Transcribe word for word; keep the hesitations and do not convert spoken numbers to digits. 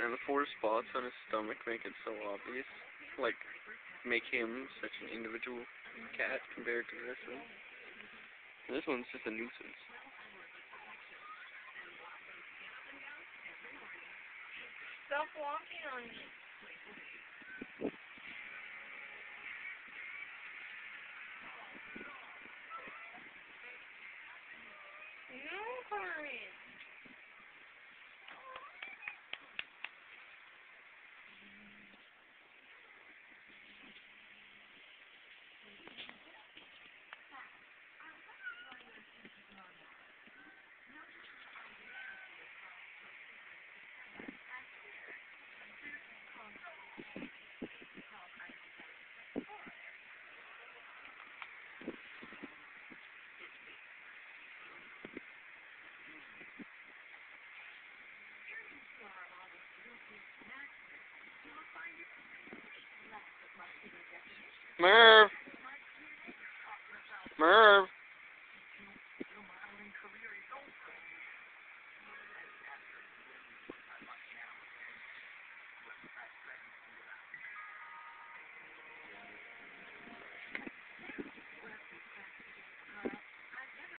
And the four spots on his stomach make it so obvious. Like, make him such an individual cat compared to the rest of them. And this one's just a nuisance. Stop walking on me. No, Mervin. Merv! Merv!